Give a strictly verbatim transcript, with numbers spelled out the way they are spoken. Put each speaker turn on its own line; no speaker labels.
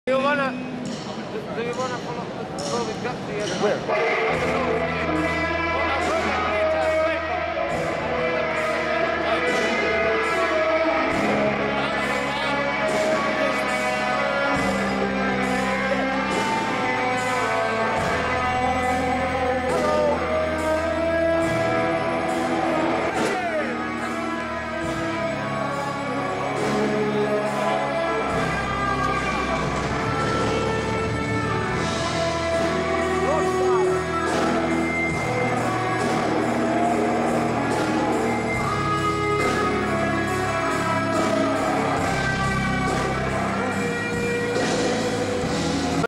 Do you wanna, do you wanna follow, follow the gut to the other?
Where?